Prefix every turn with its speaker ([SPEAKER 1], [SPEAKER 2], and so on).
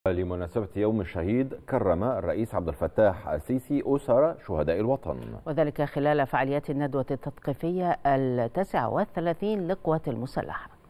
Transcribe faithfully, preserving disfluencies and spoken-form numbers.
[SPEAKER 1] لمناسبة يوم الشهيد كرم الرئيس عبد الفتاح السيسي أسر شهداء الوطن،
[SPEAKER 2] وذلك خلال فعاليات الندوة التثقيفية التاسعة والثلاثين للقوات المسلحة.